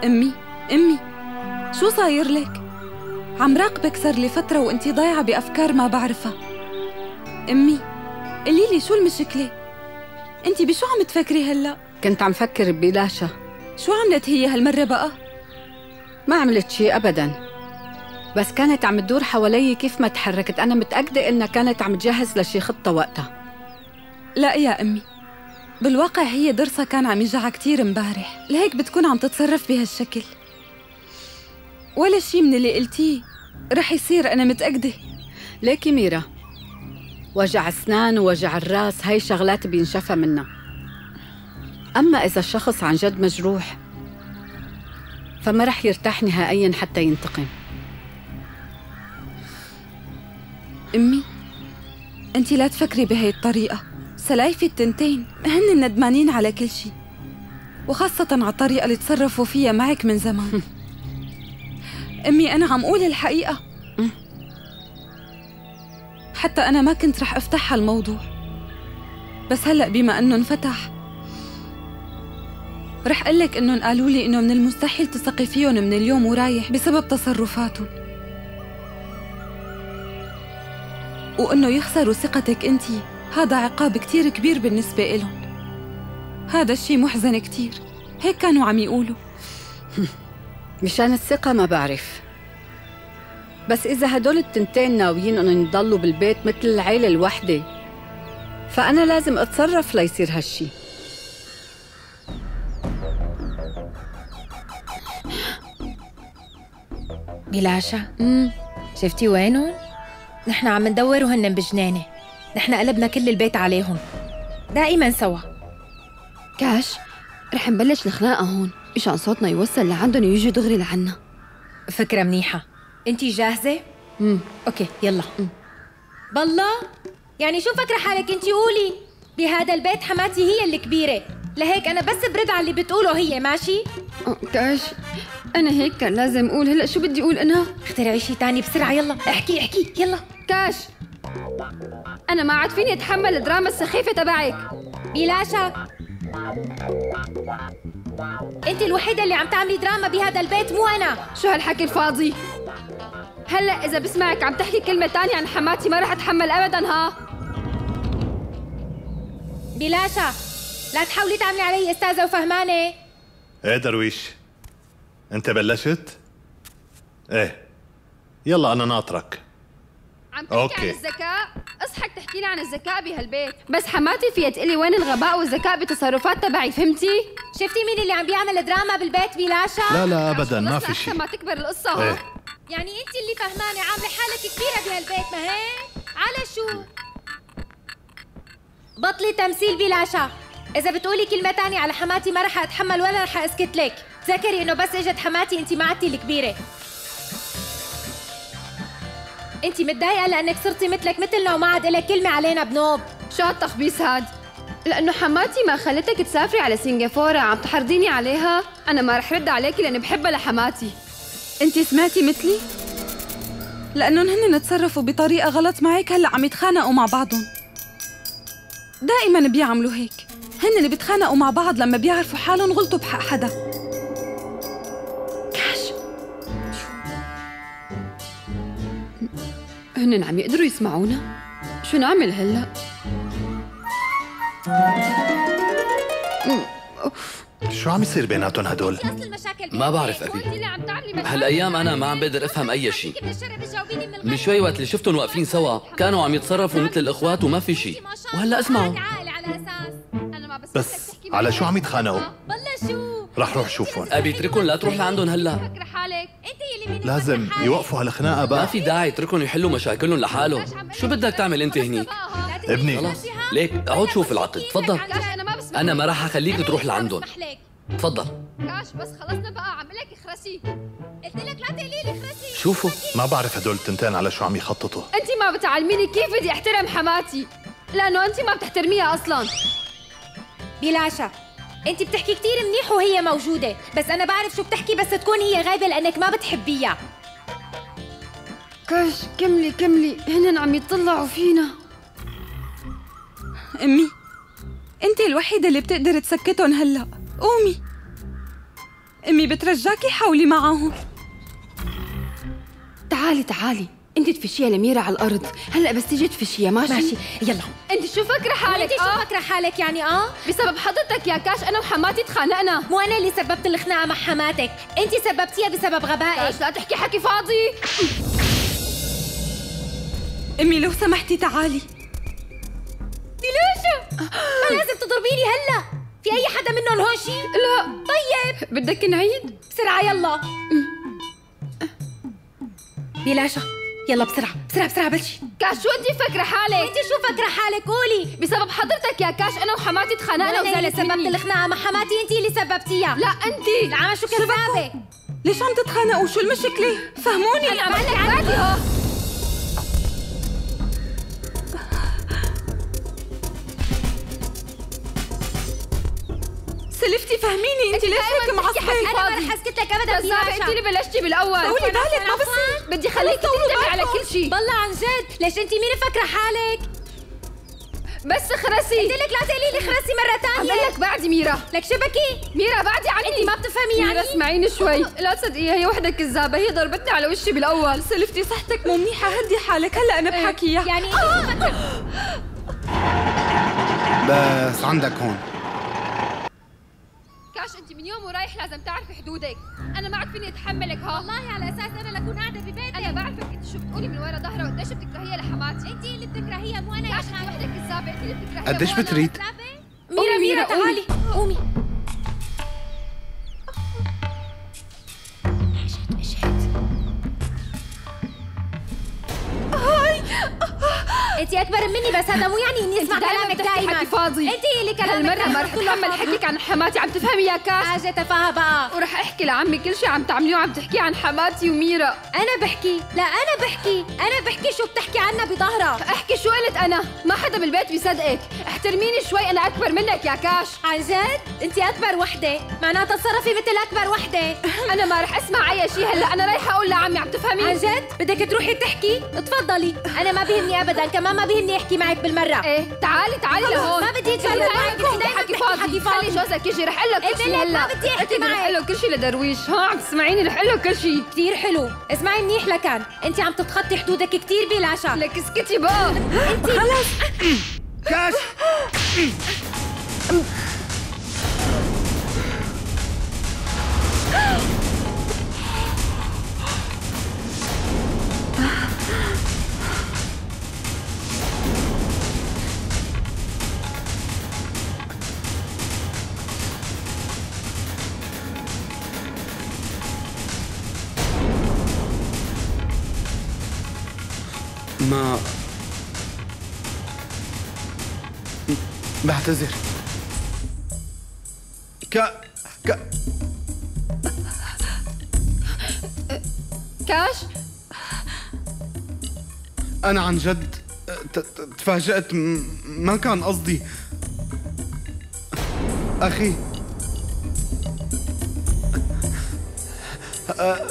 أمي، أمي، شو صاير لك؟ عم راقبك صار لي فترة وانتي ضايعة بأفكار ما بعرفها. أمي، قليلي شو المشكلة؟ انتي بشو عم تفكري هلأ؟ كنت عم فكر ببلاشة. شو عملت هي هالمرة بقى؟ ما عملت شي أبداً، بس كانت عم تدور حوالي كيف ما تحركت. أنا متأكدة إنها كانت عم تجهز لشي خطة وقتها. لا يا أمي، بالواقع هي ضرسها كان عم يجعها كتير مبارح، لهيك بتكون عم تتصرف بهالشكل. ولا شي من اللي قلتيه رح يصير، أنا متأكدة. ليكي ميرا، وجع أسنان ووجع الراس هاي شغلات بينشفى منها. أما إذا الشخص عن جد مجروح فما رح يرتاح نهائياً حتى ينتقم. أمي، أنتي لا تفكري بهاي الطريقة. سلايفي التنتين هن ندمانين على كل شي، وخاصة على الطريقة اللي تصرفوا فيها معك من زمان. أمي، أنا عم أقول الحقيقة. حتى أنا ما كنت رح أفتح هالموضوع، بس هلأ بما أنه انفتح رح قلك إنهم قالوا لي إنه من المستحيل تثقي فيهم من اليوم ورايح بسبب تصرفاتهم، وإنه يخسروا ثقتك أنتي هذا عقاب كتير كبير بالنسبة إلهم. هذا الشي محزن كتير، هيك كانوا عم يقولوا. مشان الثقة ما بعرف، بس إذا هدول التنتين ناويين إنهم يضلوا بالبيت مثل العيلة الوحدة فأنا لازم أتصرف ليصير هالشي. بلاشا، شفتي وينهم؟ نحن عم ندور وهن بجنانة. نحن قلبنا كل البيت عليهم، دائما سوا. كاش، رح نبلش الخناقة هون مشان صوتنا يوصل لعندهم ويجوا دغري لعنا. فكرة منيحة. انتي جاهزة؟ اوكي يلا. بالله، يعني شو فكرة حالك انتي؟ قولي. بهذا البيت حماتي هي الكبيرة، لهيك أنا بس برد على اللي بتقوله هي. ماشي؟ كاش، أنا هيك كان لازم أقول. هلأ شو بدي أقول أنا؟ اخترعي شي تاني بسرعة. يلا احكي يلا. كاش، أنا ما عاد فيني أتحمل الدراما السخيفة تبعك. بلاشا، انت الوحيدة اللي عم تعملي دراما بهذا البيت، مو أنا. شو هالحكي الفاضي؟ هلأ إذا بسمعك عم تحكي كلمة تانية عن حماتي ما رح أتحمل أبداً. ها بلاشا، لا تحاولي تعملي علي أستاذة وفهمانة. ايه درويش، انت بلشت؟ ايه يلا انا ناطرك. عم تحكي عن الذكاء؟ اصحك تحكي لي عن الذكاء بهالبيت، بس حماتي فيها تقلي وين الغباء والذكاء بالتصرفات تبعي. فهمتي؟ شفتي مين اللي عم بيعمل دراما بالبيت بلاشا؟ لا ابدا ما في شيء. ما تكبر القصة. ايه. يعني انت اللي فهمانة عاملة حالك كبيرة بهالبيت، ما هيك؟ على شو؟ بطلي تمثيل بلاشا. إذا بتقولي كلمة تانية على حماتي ما رح أتحمل ولا رح أسكت لك. تذكري إنه بس إجت حماتي أنت ما عدتي الكبيرة. أنت متضايقة لأنك صرتي مثلك مثلنا وما عاد إلك كلمة علينا بنوب. شو هالتخبيص هاد؟ لأنه حماتي ما خلتك تسافري على سنغافورة عم تحرضيني عليها؟ أنا ما رح رد عليكي لأني بحبها لحماتي. أنتي سمعتي مثلي؟ لأنهم هن تصرفوا بطريقة غلط معك، هلأ عم يتخانقوا مع بعضهم. دائما بيعملوا هيك، هن اللي بيتخانقوا مع بعض لما بيعرفوا حالهم غلطوا بحق حدا. كاش، هن عم يقدروا يسمعونا؟ شو نعمل هلأ؟ شو عم يصير بيناتهم هدول؟ ما بعرف أبي، هالأيام أنا ما عم بقدر أفهم أي شيء. من شوي وقت اللي شفتهم واقفين سوا كانوا عم يتصرفوا مثل الإخوات وما في شيء، وهلأ اسمعوا. بس على شو عم يتخانقوا؟ رح روح شوفهم. أبي اتركهم، لا تروح لعندهم هلا. لازم يوقفوا هالخناقة بقى. ما في داعي، اتركهم يحلوا مشاكلهم لحالهم. شو بدك تعمل أنت هنيك؟ ابني خلاص ليك اقعد شوف العقد. تفضل. أنا ما راح أخليك تروح لعندهم. تفضل. كاش بس خلصنا بقى، عم لك اخرسي. قلت لك لا تقولي لي اخرسي. شوفوا ما بعرف هدول التنتين على شو عم يخططوا. انت ما بتعلميني كيف بدي احترم حماتي، لانه انت ما بتحترميها اصلا. بلاشا، انت بتحكي كتير منيح وهي موجودة، بس انا بعرف شو بتحكي بس تكون هي غايبة لانك ما بتحبيها. كاش كملي، هن عم يطلعوا فينا. أمي، أنت الوحيدة اللي بتقدر تسكتهم هلأ. قومي. أمي بترجاكي حاولي معهم. تعالي انت تفشيها لميرا على الارض، هلا بس تيجي تفشيها. ماشي يلا. انت شو فاكره حالك؟ انت شو فاكره حالك يعني؟ بسبب حضرتك يا كاش انا وحماتي تخانقنا. مو انا اللي سببت الخناقه مع حماتك، انت سببتيها بسبب غبائك. كاش لا تحكي حكي فاضي. أمي لو سمحتي تعالي. ليش؟ ما لازم تضربيني هلا. في اي حدا منهم هون شي؟ لا. طيب بدك نعيد؟ بسرعه يلا. بلاشا يلا بسرعه بلشي. كاش شو انت فاكره حالك؟ انت شو فاكره حالك؟ قولي. بسبب حضرتك يا كاش انا وحماتي تخانقنا انا اللي وزعلت سببت مني. الخناقه مع حماتي، انت اللي سببتيها. لا انت. العمى شو كذابه. ليش عم تتخانقوا؟ شو المشكلة؟ فهموني. انا عم لك بعدي هو. سلفتي فهميني، انت ليش هيك معصبة؟ انا ما رح اسكت لك ابدا بلاشا. انت اللي بلشتي بالاول. طولي بالك، ما بصير. بدي خليكي تنتبهي على كل شيء. بالله عن جد، ليش انت مين فاكره حالك؟ بس خرسي. قلت لك لا تقولي لي خرسي مره ثانيه. عم لك بعدي ميرا. لك شبكي ميرا بعدي عني. انت ما بتفهمي يعني. ميرا اسمعيني شوي. لا تصدقيها، هي وحده كذابه، هي ضربتني على وشي بالاول. سلفتي صحتك مو منيحة، هدي حالك، هلا أنا بحكيها. يعني انت بس عندك هون. كاش انت من يوم ورايح لازم تعرفي حدودك. انا ما عاد فيني اتحملك. والله على اساس انا لكون قاعده ببيتي. انا بعرفك انت شو بتقولي من ورا ظهرها وقديش بتكرهيها لحماتي. انت اللي بتكرهيها مو انا. كاش انت وحده كذابه، انت اللي بتكرهيها. قديش بتريد؟ ميرا تعالي قومي. انت اكبر مني، بس هذا مو يعني اني اسمع كلامك دائما. حكي فاضي. انت اللي كلامك هالمره ما رح اتحمل حكيك عن حماتي. عم تفهمي يا كاش؟ حاجه تفاهه بقى. ورح احكي لعمي كل شيء عم تعمليه وعم تحكيه عن حماتي وميرا. انا بحكي انا بحكي شو بتحكي عنها بظهرها. احكي شو قلت انا؟ ما حدا بالبيت بيصدقك. احترميني شوي، انا اكبر منك يا كاش. عن جد؟ انت اكبر وحده، معناتها تصرفي مثل اكبر وحده. انا ما رح اسمع اي شيء هلا، انا رايحه اقول لعمي. عم تفهمي؟ عن جد؟ بدك تروحي تحكي؟ تفضلي، انا ما بيهمني ابدا، كمان ما بيهمني احكي معك بالمره. ايه تعالي لهون. ما بدي اتكلم معك، حكي فاضي. خلي جوزك يجي، رح اقول لك كل شيء هلا. ما بدي احكي معك. رح اقول له كل شيء لدرويش. ها عم تسمعيني؟ رح اقول له كل شيء. كثير حلو، اسمعي منيح لكان، انت عم تتخطي حدودك كثير بلاشا. لك اسكتي بقى. انت خلص. كاش ما بعتذر. كاش أنا عن جد تفاجأت، ما كان قصدي أخي.